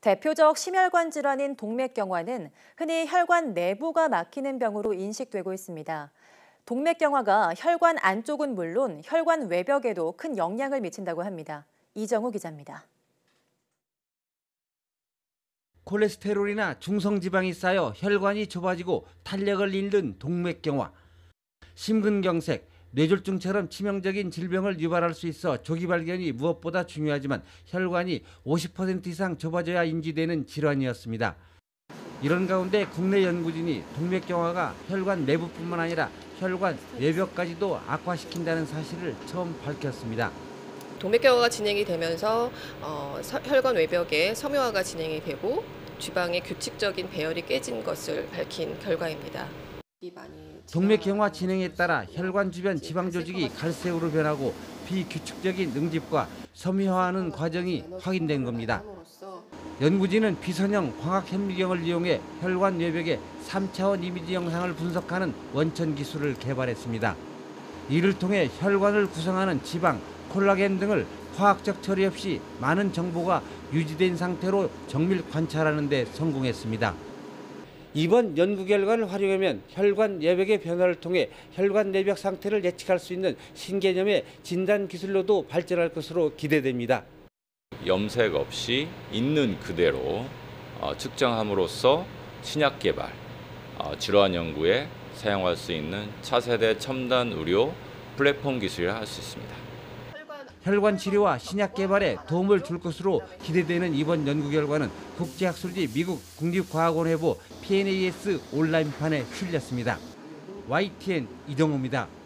대표적 심혈관 질환인 동맥경화는 흔히 혈관 내부가 막히는 병으로 인식되고 있습니다. 동맥경화가 혈관 안쪽은 물론 혈관 외벽에도 큰 영향을 미친다고 합니다. 이정우 기자입니다. 콜레스테롤이나 중성지방이 쌓여 혈관이 좁아지고 탄력을 잃는 동맥경화. 심근경색, 뇌졸중처럼 치명적인 질병을 유발할 수 있어 조기 발견이 무엇보다 중요하지만 혈관이 50% 이상 좁아져야 인지되는 질환이었습니다. 이런 가운데 국내 연구진이 동맥경화가 혈관 내부뿐만 아니라 혈관 외벽까지도 악화시킨다는 사실을 처음 밝혔습니다. 동맥경화가 진행이 되면서 혈관 외벽에 섬유화가 진행이 되고 지방의 규칙적인 배열이 깨진 것을 밝힌 결과입니다. 동맥경화 진행에 따라 혈관 주변 지방 조직이 갈색으로 변하고 비규칙적인 응집과 섬유화하는 과정이 확인된 겁니다. 연구진은 비선형 광학현미경을 이용해 혈관 외벽의 3차원 이미지 영상을 분석하는 원천 기술을 개발했습니다. 이를 통해 혈관을 구성하는 지방, 콜라겐 등을 화학적 처리 없이 많은 정보가 유지된 상태로 정밀 관찰하는 데 성공했습니다. 이번 연구 결과를 활용하면 혈관 내벽의 변화를 통해 혈관 내벽 상태를 예측할 수 있는 신개념의 진단 기술로도 발전할 것으로 기대됩니다. 염색 없이 있는 그대로 측정함으로써 신약 개발, 질환 연구에 사용할 수 있는 차세대 첨단 의료 플랫폼 기술이라 할 수 있습니다. 혈관 치료와 신약 개발에 도움을 줄 것으로 기대되는 이번 연구 결과는 국제학술지 미국 국립과학원 회보 PNAS 온라인판에 실렸습니다. YTN 이정우입니다.